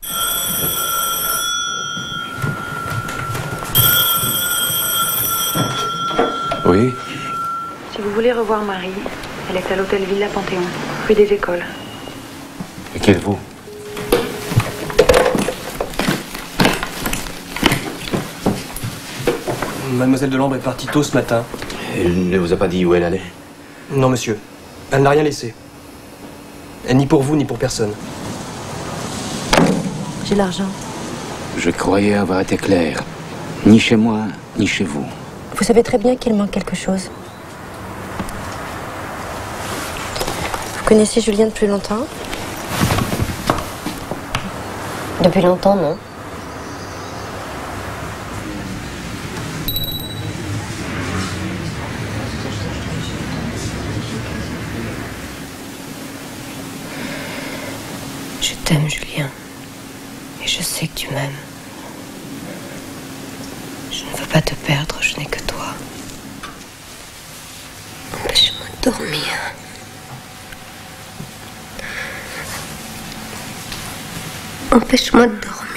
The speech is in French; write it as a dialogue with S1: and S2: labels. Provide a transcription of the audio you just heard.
S1: Oui.
S2: Si vous voulez revoir Marie, elle est à l'hôtel Villa Panthéon, rue des Écoles.
S1: Et qui êtes-vous?
S3: Mademoiselle Delambre est partie tôt ce matin.
S1: Elle ne vous a pas dit où elle allait?
S3: Non, monsieur. Elle n'a rien laissé. Ni pour vous, ni pour personne.
S4: J'ai l'argent.
S1: Je croyais avoir été clair. Ni chez moi, ni chez vous.
S4: Vous savez très bien qu'il manque quelque chose. Vous connaissez Julien depuis longtemps?
S5: Depuis longtemps, non. Je t'aime, Julien. Et je sais que tu m'aimes. Je ne veux pas te perdre, je n'ai que toi. Empêche-moi de dormir. Empêche-moi de dormir.